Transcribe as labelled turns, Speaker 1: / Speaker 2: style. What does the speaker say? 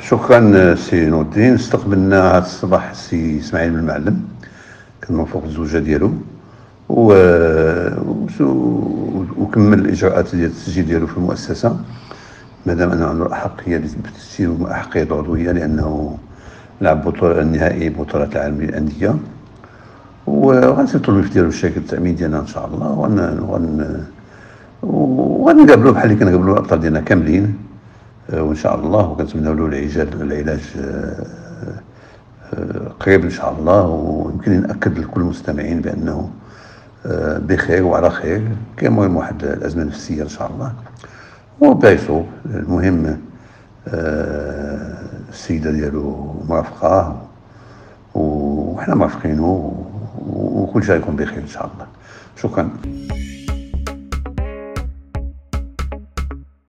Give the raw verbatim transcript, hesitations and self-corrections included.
Speaker 1: شكرا سي نور الدين. استقبلنا هذا الصباح السي اسماعيل بن المعلم، كنا فوق الزوجه ديالو و... وكمل الاجراءات ديال التسجيل ديالو في المؤسسه، مادام انه عنده الاحقيه للتسجيل واحقيه العضويه، لانه لعب بطوله النهائي بطوله العالم للانديه، وغنسيطروا الملف ديالو بشكل التامين ديالنا ان شاء الله، وغن وغن وغنقابلوا بحال اللي كنقابلوا الابطال ديالنا كاملين وان شاء الله، وكنتمناو له العلاج العلاج قريب ان شاء الله. ويمكن ناكد لكل المستمعين بانه بخير وعلى خير، كاين واحد الازمه نفسيه ان شاء الله وبيصوب. المهم السيده ديالو مرافقاه وحنا مرافقينه، وكل شيء يكون بخير ان شاء الله. شكرا.